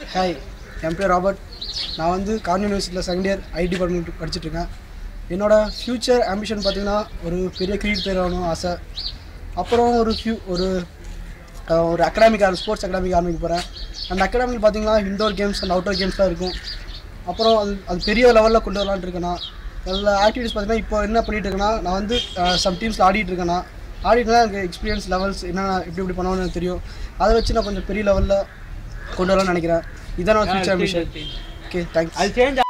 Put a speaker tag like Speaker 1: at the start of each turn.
Speaker 1: Hi, என் பேர் Robert. நான் வந்து கார்ன் யூனிவர்சிட்டியில் செகண்ட் இயர் ஐடி டிபார்ட்மெண்ட் படிச்சுட்ருக்கேன். என்னோடய ஃப்யூச்சர் ஆம்பிஷன் பார்த்திங்கன்னா ஒரு பெரிய கிரிக்கெட் பிளேயர் ஆகணும் ஆசை. அப்புறம் ஒரு அகாடமிக் ஸ்போர்ட்ஸ் அகாடமிக் ஆரம்பிக்க போகிறேன். அந்த அகாடமிக் பார்த்திங்கன்னா இன்டோர் கேம்ஸ் அண்ட் அவுட்டோர் கேம்ஸ்லாம் இருக்கும். அப்புறம் அது பெரிய லெவலில் கொண்டு வரலான்னு இருக்கேன்னா எல்லா ஆக்டிவிட்டீஸ் பார்த்திங்கன்னா இப்போ என்ன பண்ணிகிட்டு இருக்கேன்னா, நான் வந்து சம் டீம்ஸில் ஆடிட்டுருக்கேன்னா எனக்கு எக்ஸ்பீரியன்ஸ் லெவல்ஸ் என்னென்ன எப்படி பண்ணணும்னு தெரியும். அதை வச்சு நான் கொஞ்சம் பெரிய லெவலில் கொண்டு வரலாம்னு நினைக்கிறேன். இதான் ஃபியூச்சர் ஆம்பிஷன். Okay, thanks.